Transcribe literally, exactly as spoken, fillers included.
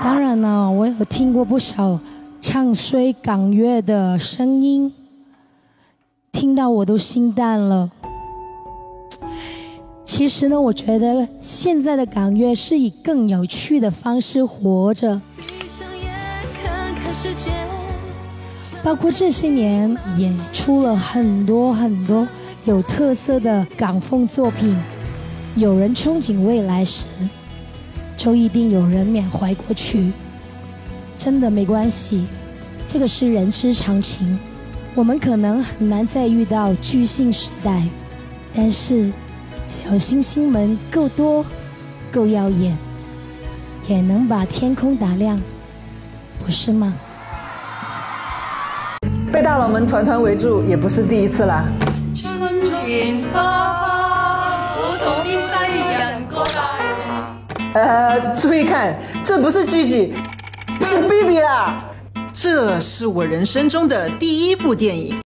当然了，我有听过不少唱衰港乐的声音，听到我都心淡了。其实呢，我觉得现在的港乐是以更有趣的方式活着，包括这些年也出了很多很多有特色的港风作品。有人憧憬未来时，就一定有人缅怀过去。真的没关系，这个是人之常情。我们可能很难再遇到巨星时代，但是小星星们够多够耀眼，也能把天空打亮，不是吗？ 被大佬们团团围住也不是第一次啦。 春田花花，古董的西人过来。 呃，注意看，这不是 Gigi， 是 B B 啦。 这是我人生中的第一部电影。